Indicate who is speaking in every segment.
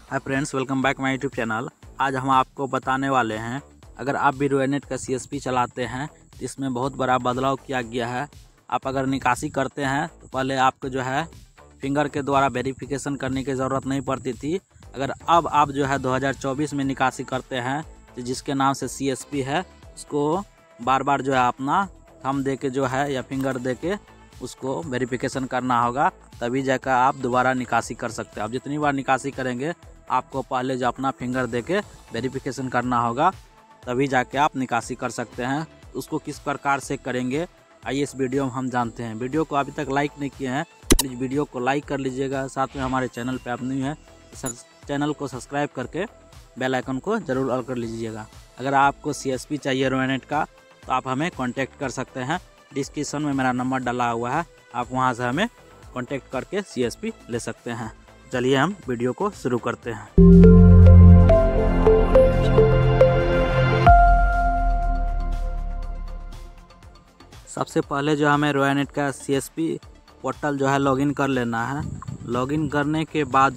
Speaker 1: Hi friends, welcome back my YouTube channel. आज हम आपको बताने वाले हैं, अगर आप भी रोयनेट का सीएसपी चलाते हैं तो इसमें बहुत बड़ा बदलाव किया गया है। आप अगर निकासी करते हैं तो पहले आपको जो है फिंगर के द्वारा वेरिफिकेशन करने की ज़रूरत नहीं पड़ती थी। अगर अब आप जो है 2024 में निकासी करते हैं तो जिसके नाम से सीएसपी है उसको बार बार जो है अपना थंब दे के जो है या फिंगर दे के उसको वेरिफिकेशन करना होगा, तभी जाकर आप दोबारा निकासी कर सकते हैं। आप जितनी बार निकासी करेंगे आपको पहले जो अपना फिंगर दे के वेरिफिकेशन करना होगा, तभी जाके आप निकासी कर सकते हैं। उसको किस प्रकार से करेंगे आइए इस वीडियो में हम जानते हैं। वीडियो को अभी तक लाइक नहीं किए हैं, प्लीज़ वीडियो को लाइक कर लीजिएगा। साथ में हमारे चैनल पे आप न्यू हैं तो चैनल को सब्सक्राइब करके बेल आइकन को ज़रूर ऑल कर लीजिएगा। अगर आपको सीएसपी चाहिए रोयनेट का तो आप हमें कॉन्टैक्ट कर सकते हैं। डिस्क्रिप्शन में मेरा नंबर डाला हुआ है, आप वहां से हमें कांटेक्ट करके सीएसपी ले सकते हैं। चलिए हम वीडियो को शुरू करते हैं। सबसे पहले जो हमें रोयनेट का सीएसपी पोर्टल जो है लॉगिन कर लेना है। लॉगिन करने के बाद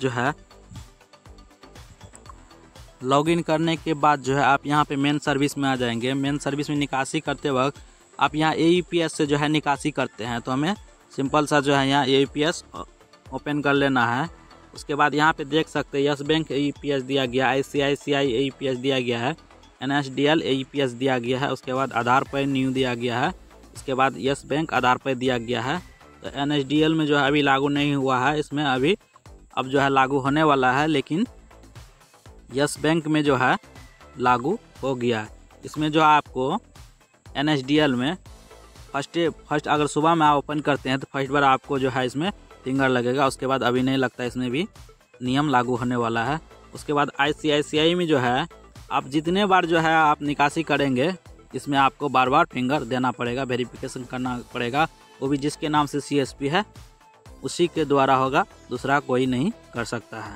Speaker 1: जो है आप यहां पे मेन सर्विस में आ जाएंगे। मेन सर्विस में निकासी करते वक्त आप यहाँ AEPS से जो है निकासी करते हैं तो हमें सिंपल सा जो है यहाँ AEPS ओपन कर लेना है। उसके बाद यहाँ पे देख सकते हैं यस बैंक AEPS दिया गया, ICICI AEPS दिया गया है, NSDL AEPS दिया गया है। उसके बाद आधार पे न्यू दिया गया है। उसके बाद यस बैंक आधार पे दिया गया है। तो NSDL में जो है अभी लागू नहीं हुआ है, इसमें अभी अब जो है लागू होने वाला है, लेकिन यस बैंक में जो है लागू हो गया है। इसमें जो आपको NSDL में फर्स्ट अगर सुबह में आप ओपन करते हैं तो फर्स्ट बार आपको जो है इसमें फिंगर लगेगा। उसके बाद अभी नहीं लगता, इसमें भी नियम लागू होने वाला है। उसके बाद ICICI में जो है आप जितने बार जो है आप निकासी करेंगे इसमें आपको बार बार फिंगर देना पड़ेगा, वेरिफिकेशन करना पड़ेगा। वो भी जिसके नाम से CSP है उसी के द्वारा होगा, दूसरा कोई नहीं कर सकता है।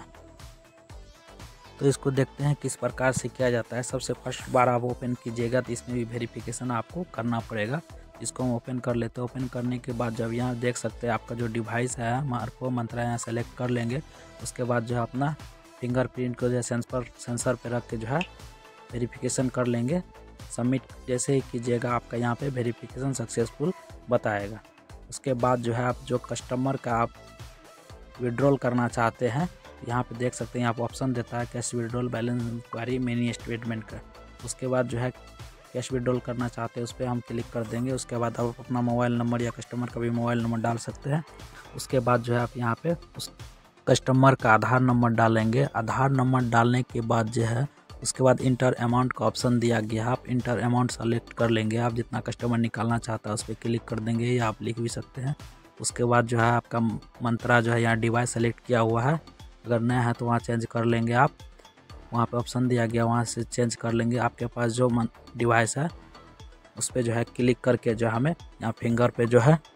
Speaker 1: तो इसको देखते हैं किस प्रकार से किया जाता है। सबसे फर्स्ट बार आप ओपन कीजिएगा तो इसमें भी वेरिफिकेशन आपको करना पड़ेगा। इसको हम ओपन कर लेते हैं। ओपन करने के बाद जब यहाँ देख सकते हैं आपका जो डिवाइस है मार्को मंत्रा यहाँ सेलेक्ट कर लेंगे। उसके बाद जो है अपना फिंगरप्रिंट को जो है सेंसर पे रख के जो है वेरिफिकेशन कर लेंगे। सबमिट जैसे ही कीजिएगा आपका यहाँ पे वेरिफिकेशन सक्सेसफुल बताएगा। उसके बाद जो है आप जो कस्टमर का आप विड्रॉल करना चाहते हैं, यहाँ पे देख सकते हैं यहाँ पे ऑप्शन देता है cash withdrawal, balance inquiry, mini statement का। उसके बाद जो है कैश विड्रॉल करना चाहते हैं उस पर हम क्लिक कर देंगे। उसके बाद आप अपना मोबाइल नंबर या कस्टमर का भी मोबाइल नंबर डाल सकते हैं। उसके बाद जो है आप यहाँ पे उस कस्टमर का आधार नंबर डालेंगे। आधार नंबर डालने के बाद जो है उसके बाद इंटर अमाउंट का ऑप्शन दिया गया है, आप इंटर अमाउंट सेलेक्ट कर लेंगे। आप जितना कस्टमर निकालना चाहता है उस पर क्लिक कर देंगे या आप लिख भी सकते हैं। उसके बाद जो है आपका मंत्रा जो है यहाँ डिवाइस सेलेक्ट किया हुआ है, अगर नया है तो वहाँ चेंज कर लेंगे। आप वहाँ पे ऑप्शन दिया गया, वहाँ से चेंज कर लेंगे। आपके पास जो डिवाइस है उस पर जो है क्लिक करके जो हमें यहाँ फिंगर पे जो है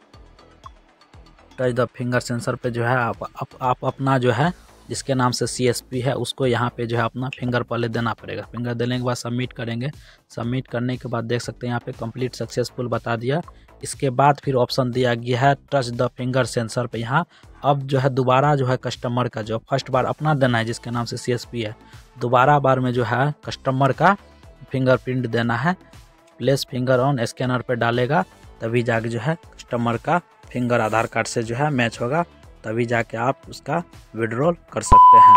Speaker 1: टच द फिंगर सेंसर पे जो है आप अपना जो है जिसके नाम से CSP है उसको यहाँ पे जो है अपना फिंगर पहले देना पड़ेगा। फिंगर देने के बाद सबमिट करेंगे। सबमिट करने के बाद देख सकते हैं यहाँ पे कंप्लीट सक्सेसफुल बता दिया। इसके बाद फिर ऑप्शन दिया गया है टच द फिंगर सेंसर पे। यहाँ अब जो है दोबारा जो है कस्टमर का जो फर्स्ट बार अपना देना है जिसके नाम से CSP है, दोबारा बार में जो है कस्टमर का फिंगरप्रिंट देना है। प्लेस फिंगर ऑन स्कैनर पे डालेगा तभी जाके जो है कस्टमर का फिंगर आधार कार्ड से जो है मैच होगा, तभी जाके आप उसका विड्रॉल कर सकते हैं।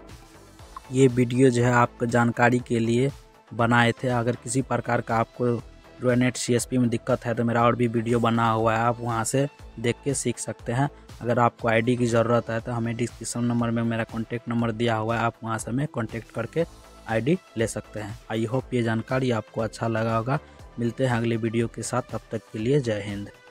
Speaker 1: ये वीडियो जो है आपको जानकारी के लिए बनाए थे। अगर किसी प्रकार का आपको रोयनेट CSP में दिक्कत है तो मेरा और भी वीडियो बना हुआ है, आप वहां से देख के सीख सकते हैं। अगर आपको ID की ज़रूरत है तो हमें डिस्क्रिप्शन नंबर में मेरा कॉन्टैक्ट नंबर दिया हुआ है, आप वहां से हमें कॉन्टैक्ट करके ID ले सकते हैं। आई होप ये जानकारी आपको अच्छा लगा होगा। मिलते हैं अगले वीडियो के साथ, तब तक के लिए जय हिंद।